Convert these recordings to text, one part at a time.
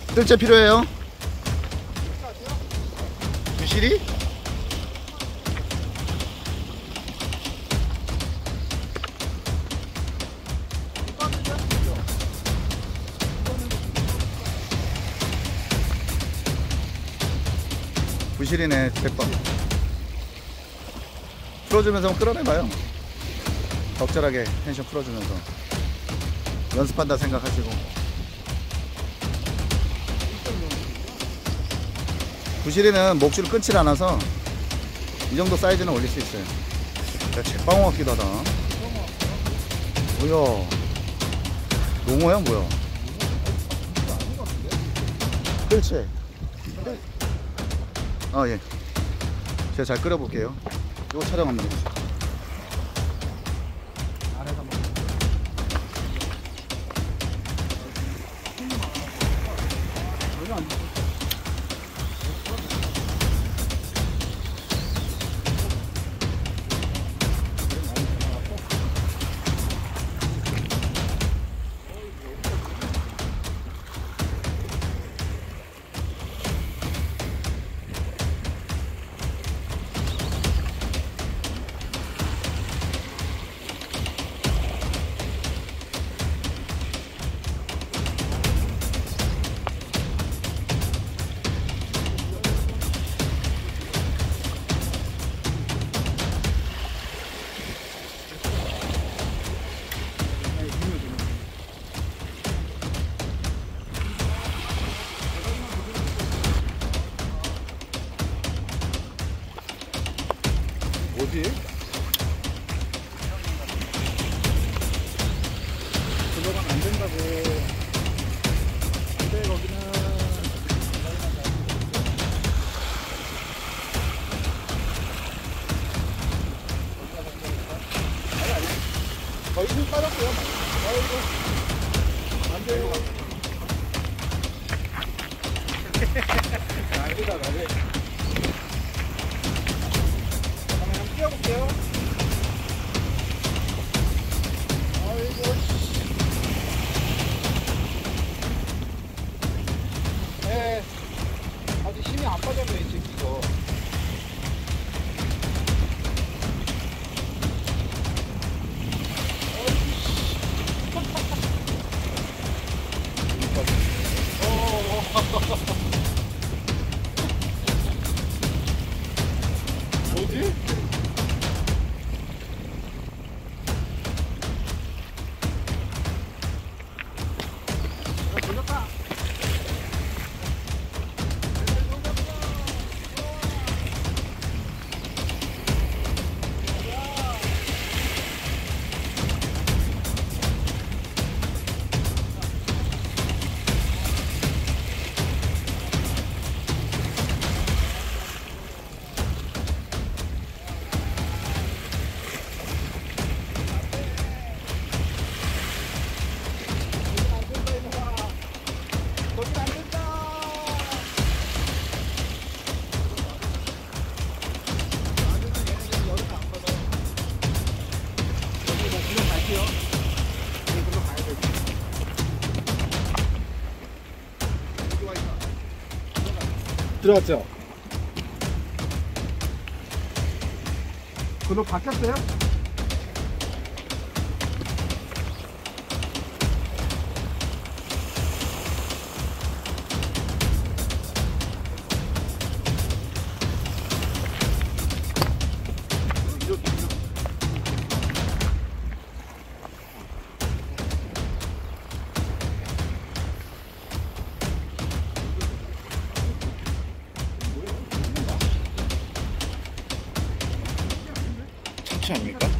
뜰채 필요해요? 부실이? 부실이네. 대박. 풀어주면서 한번 끌어내봐요. 적절하게 텐션 풀어주면서 연습한다 생각하시고. 부실이는 목줄을 끊질 않아서 이 정도 사이즈는 올릴 수 있어요. 제빵어 같기도 하다. 뭐야, 농어야 뭐야? 그렇지. 아 예, 제가 잘 끓여볼게요. 이거 촬영 한번 해주세요. 뭐지? 들어가면 안 된다고. 근데 거기는 거의 힘 빠졌어요. 아이고 안 돼요. 난리다 난리. 뛰어볼게요. 아이고. 네. 아직 힘이 안 빠졌네, 이 새끼 이거. 뭐지? 들어갔죠? 그거 바뀌었어요? 아닙니까?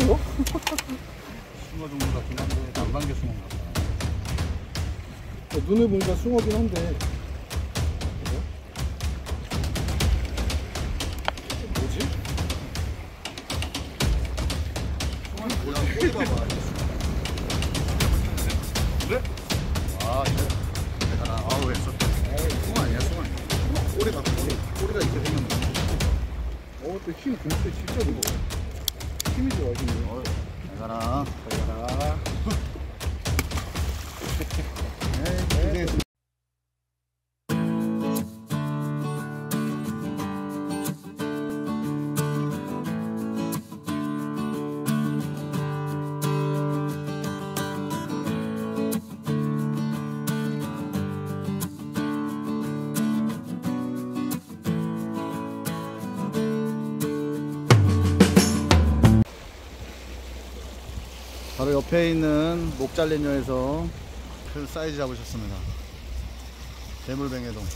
숭어요? 숭어 종류 같긴 한데 남방계 숭어 같다. 눈에 보니까 숭어긴 한데. 뭐지? 숭어는 뭐야? 꼬리 봐봐. 그래? 아 이거 대단하. 아우 왜 썼다. 숭어 아니야 숭어. 꼬리 봐 꼬리가 이렇게 생겼네. 또 힘 공세 진짜 무거워. 힘이 좋아지네. 대단하. 가라. 네. 바로 옆에 있는 목잘린녀에서 큰 사이즈 잡으셨습니다. 대물뱅에돔.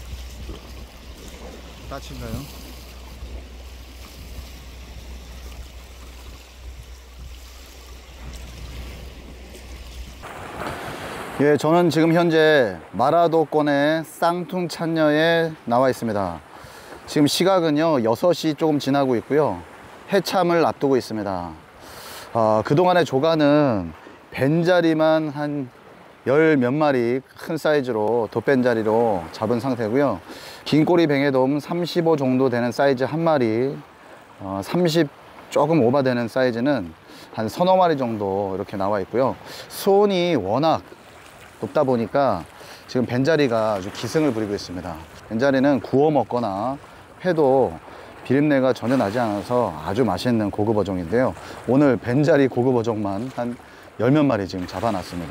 따친가요? 예, 저는 지금 현재 마라도권의 쌍퉁찬녀에 나와 있습니다. 지금 시각은요 6시 조금 지나고 있고요. 해참을 앞두고 있습니다. 그동안의 조가는 벤자리만 한 열 몇 마리 큰 사이즈로 돛벤자리로 잡은 상태고요. 긴꼬리 뱅에돔 35 정도 되는 사이즈 한 마리, 30 조금 오버되는 사이즈는 한 서너 마리 정도 이렇게 나와 있고요. 수온이 워낙 높다 보니까 지금 벤자리가 아주 기승을 부리고 있습니다. 벤자리는 구워 먹거나 해도 비린내가 전혀 나지 않아서 아주 맛있는 고급 어종인데요. 오늘 벤자리 고급 어종만 한 열 몇 마리 지금 잡아놨습니다.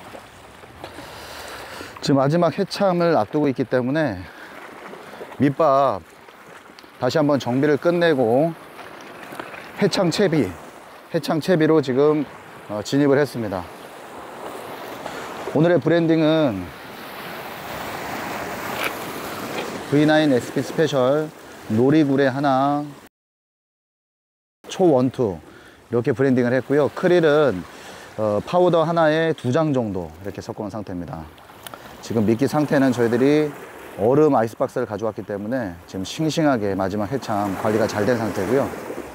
지금 마지막 해참을 앞두고 있기 때문에 밑밥 다시 한번 정비를 끝내고 해창 채비로 지금 진입을 했습니다. 오늘의 브랜딩은 V9 SP 스페셜 놀이구레 하나 초원투 이렇게 브랜딩을 했고요. 크릴은 파우더 하나에 2장 정도 이렇게 섞어놓은 상태입니다. 지금 미끼 상태는 저희들이 얼음 아이스박스를 가져왔기 때문에 지금 싱싱하게 마지막 해참 관리가 잘 된 상태고요.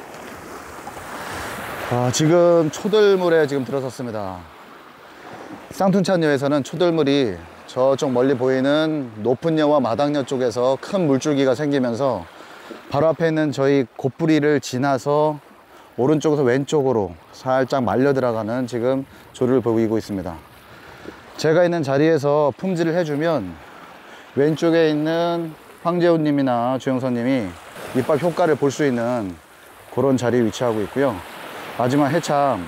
지금 초들물에 지금 들어섰습니다. 쌍퉁찬여에서는 초들물이 저쪽 멀리 보이는 높은 여와 마당여 쪽에서 큰 물줄기가 생기면서 바로 앞에 있는 저희 곱부리를 지나서 오른쪽에서 왼쪽으로 살짝 말려 들어가는 지금 조류를 보이고 있습니다. 제가 있는 자리에서 품질을 해주면 왼쪽에 있는 황재훈님이나 주영선님이 밑밥 효과를 볼 수 있는 그런 자리에 위치하고 있고요. 마지막 해참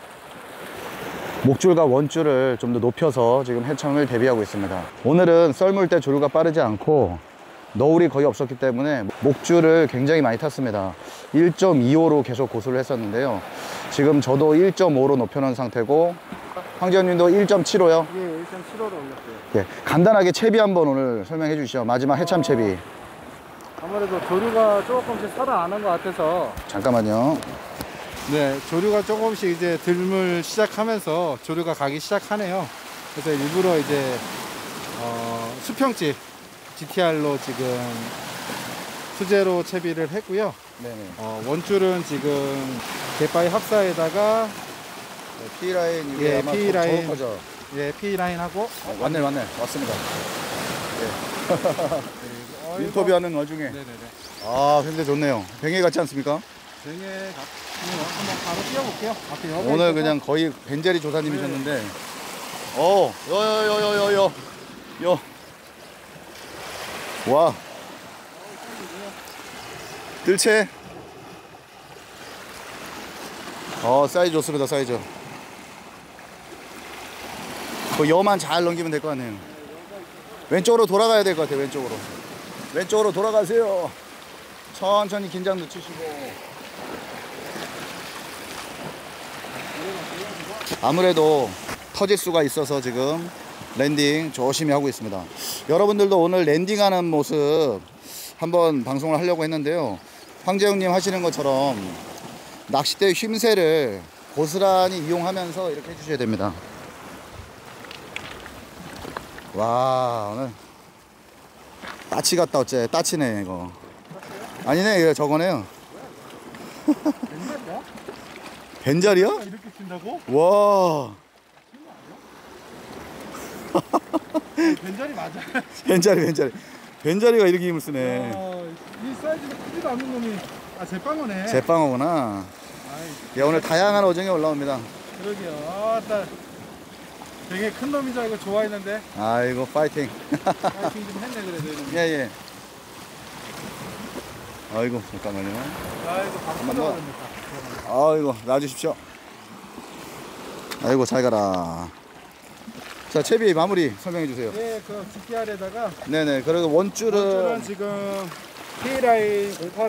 목줄과 원줄을 좀 더 높여서 지금 해참을 대비하고 있습니다. 오늘은 썰물 때 조류가 빠르지 않고 너울이 거의 없었기 때문에 목줄을 굉장히 많이 탔습니다. 1.25로 계속 고수를 했었는데요. 지금 저도 1.5로 높여놓은 상태고 황재훈님도 1.75요? 예, 1.75로 올렸어요. 예, 간단하게 채비 한번 오늘 설명해 주시죠. 마지막 해참 채비. 아무래도 조류가 조금씩 살아나는 것 같아서. 잠깐만요. 네, 조류가 조금씩 이제 들물 시작하면서 조류가 가기 시작하네요. 그래서 일부러 이제 수평집 GTR로 지금 수제로 채비를 했고요. 네네. 원줄은 지금 갯바위 합사에다가 P라인 이게 예, 아마 P라인. 저거 거죠? 예, P라인 하고 왔네 왔습니다. 예. 인터뷰하는 와중에 네네네. 굉장히 좋네요. 뱅에 같지 않습니까? 뱅에 한번 바로 띄워볼게요. 앞에 여기 오늘 있어서. 그냥 거의 벤자리 조사님이셨는데 여 와 뜰채 사이즈 좋습니다. 사이즈 그 여만 잘 넘기면 될 것 같네요. 왼쪽으로 돌아가야 될 것 같아요. 왼쪽으로 돌아가세요. 천천히 긴장 늦추시고 아무래도 터질 수가 있어서 지금 랜딩 조심히 하고 있습니다. 여러분들도 오늘 랜딩하는 모습 한번 방송을 하려고 했는데요. 황재웅님 하시는 것처럼 낚싯대 쉼새를 고스란히 이용하면서 이렇게 해주셔야 됩니다. 와, 오늘 따치 같다 어째. 따치네 이거. 아니네, 이거 저거네요. 벤자리야? 벤자리야? 이렇게 친다고? 와. 벤자리 맞아. 벤자리가 이렇게 힘을 쓰네. 이 사이즈가 크지도 않는 놈이 제빵어네. 제빵어구나. 아이, 야, 오늘 다양한 어종이 올라옵니다. 그러게요. 되게 큰 놈인 줄 알고 좋아했는데 아이고, 파이팅. 파이팅 좀 했네 그래도 이놈이. 예. 아이고, 잠깐만요. 아이고 밥 한번 터져버렸네. 아이고, 놔주십시오. 아이고, 잘 가라. 자, 채비 마무리 설명해 주세요. 네, 그 GPR에다가 네네. 그리고 원줄은 지금 K라인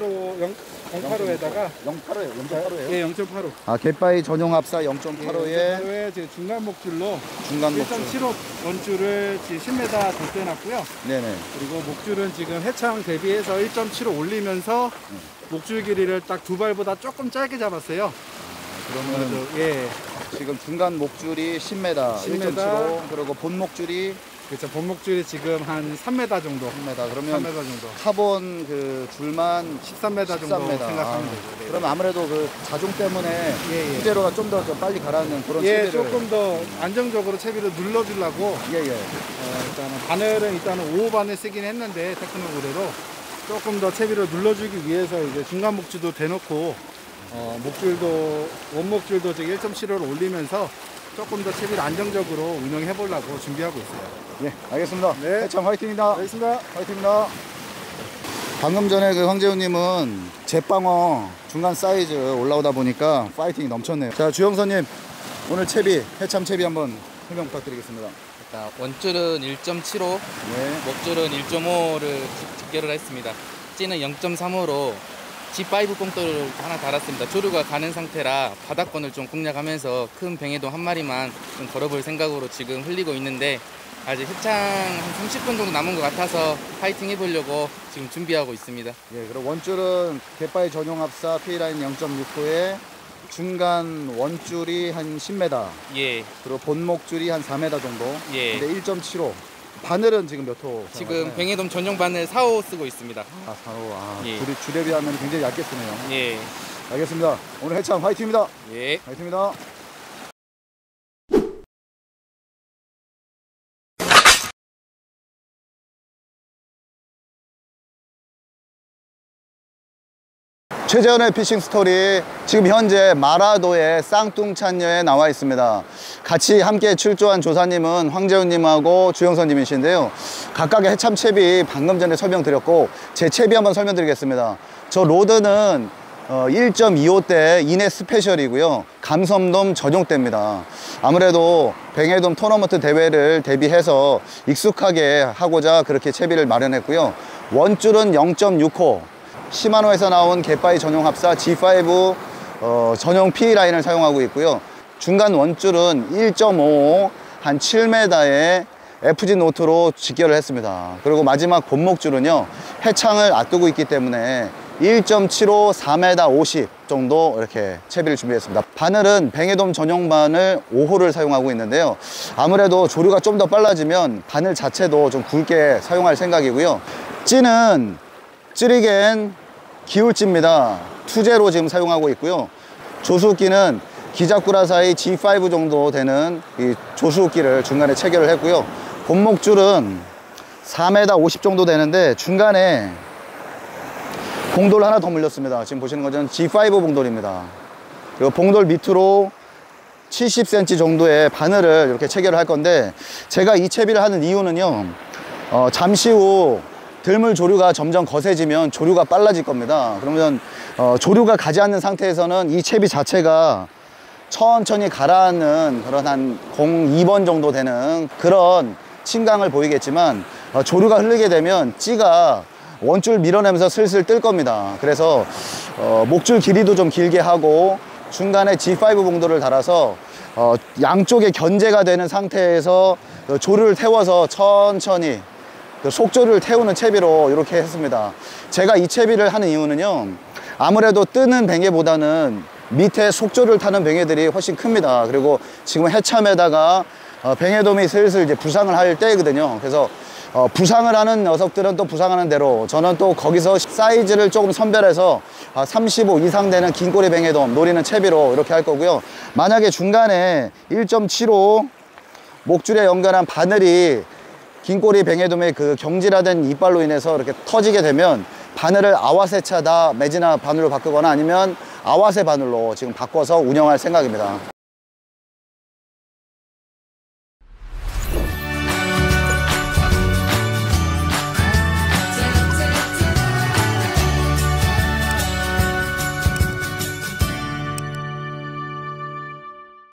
085에다가 0.85예요. 예, 0.85. 아, 갯바위 전용 합사 0.85에 0.85에 지금 중간 목줄로 중간 목줄. 1.75 원줄을 지금 10m 덧대놨고요. 네네. 그리고 목줄은 지금 해창 대비해서 1.75 올리면서 목줄 길이를 딱 두 발보다 조금 짧게 잡았어요. 그러면 예, 지금 중간 목줄이 10m, 10m. 1.75, 그리고 본 목줄이 그렇죠. 본 목줄이 지금 한 3m 정도. 3m. 그러면 3m 정도. 카본 그 줄만 13m 정도 13m. 생각하면 되죠. 네. 그러면 아무래도 그 자중 때문에 예. 휴대로가 좀 더 빨리 가라앉는 그런 예, 채비를. 조금 더 안정적으로 채비를 눌러주려고 예. 일단은 바늘은 일단은 5호 바늘 쓰긴 했는데 테크노 그대로 조금 더 채비를 눌러주기 위해서 이제 중간 목줄도 대놓고 목줄도 원목줄도 지금 1.75를 올리면서 조금 더 채비를 안정적으로 운영해 보려고 준비하고 있어요. 예, 알겠습니다. 네. 해창 화이팅입니다. 알겠습니다. 화이팅입니다. 방금 전에 그 황재훈님은 제빵어 중간 사이즈 올라오다 보니까 파이팅이 넘쳤네요. 자, 주영선님 오늘 채비, 해참 채비 한번 설명 부탁드리겠습니다. 자, 원줄은 1.75, 네. 목줄은 1.5를 직결을 했습니다. 찌는 0.35로 G5 봉돌을 하나 달았습니다. 조류가 가는 상태라 바닥권을 좀 공략하면서 큰 뱅에돔 한 마리만 좀 걸어볼 생각으로 지금 흘리고 있는데 아직 해창 한 30분 정도 남은 것 같아서 파이팅 해보려고 지금 준비하고 있습니다. 예, 그리고 원줄은 갯바위 전용 합사 P라인 0.6호에 중간 원줄이 한 10m, 예, 그리고 본목줄이 한 4m 정도. 예. 근데 1.75. 바늘은 지금 몇 호? 지금 뱅에돔 전용 바늘 4호 쓰고 있습니다. 아, 4호. 아, 예. 줄에 비하면 굉장히 얇게 쓰네요. 예, 알겠습니다. 오늘 해참 화이팅입니다. 예. 화이팅입니다. 최재현의 피싱 스토리, 지금 현재 마라도의 쌍뚱찬녀에 나와 있습니다. 같이 함께 출조한 조사님은 황재훈님하고 주영선님이신데요. 각각의 해참 채비 방금 전에 설명드렸고 제 채비 한번 설명드리겠습니다. 저 로드는 1.25대 이내 스페셜이고요. 감섬돔 전용대입니다. 아무래도 뱅에돔 토너먼트 대회를 대비해서 익숙하게 하고자 그렇게 채비를 마련했고요. 원줄은 0.6호, 시마노에서 나온 갯바위 전용 합사 G5 전용 P라인을 사용하고 있고요. 중간 원줄은 1.5 한 7m의 FG 노트로 직결을 했습니다. 그리고 마지막 본목줄은요, 해창을 앞두고 있기 때문에 1.75 4m 50 정도 이렇게 채비를 준비했습니다. 바늘은 뱅에돔 전용 바늘 5호를 사용하고 있는데요. 아무래도 조류가 좀 더 빨라지면 바늘 자체도 좀 굵게 사용할 생각이고요. 찌는 찌리겐 기울찌입니다. 투제로 지금 사용하고 있고요. 조수기는 기자꾸라사이 G5 정도 되는 이 조수기를 중간에 체결을 했고요. 본목줄은 4m 50 정도 되는데 중간에 봉돌 하나 더 물렸습니다. 지금 보시는 것은 G5 봉돌입니다. 그리고 봉돌 밑으로 70cm 정도의 바늘을 이렇게 체결을 할 건데, 제가 이 채비를 하는 이유는요, 잠시 후 들물 조류가 점점 거세지면 조류가 빨라질 겁니다. 그러면 조류가 가지 않는 상태에서는 이 채비 자체가 천천히 가라앉는 그런 한 0.2번 정도 되는 그런 침강을 보이겠지만, 조류가 흐르게 되면 찌가 원줄 밀어내면서 슬슬 뜰 겁니다. 그래서 목줄 길이도 좀 길게 하고 중간에 G5 봉돌을 달아서 양쪽에 견제가 되는 상태에서 조류를 태워서 천천히 속조류를 태우는 채비로 이렇게 했습니다. 제가 이 채비를 하는 이유는요, 아무래도 뜨는 뱅에보다는 밑에 속조를 타는 뱅에들이 훨씬 큽니다. 그리고 지금 해참에다가 뱅에돔이 슬슬 이제 부상을 할 때거든요. 그래서 부상을 하는 녀석들은 또 부상하는 대로 저는 또 거기서 사이즈를 조금 선별해서 35 이상 되는 긴꼬리 뱅에돔 노리는 채비로 이렇게 할 거고요. 만약에 중간에 1.75 목줄에 연결한 바늘이 긴꼬리 뱅에돔의 그 경질화된 이빨로 인해서 이렇게 터지게 되면 바늘을 아와세차다 매지나 바늘로 바꾸거나 아니면 아와세 바늘로 지금 바꿔서 운영할 생각입니다.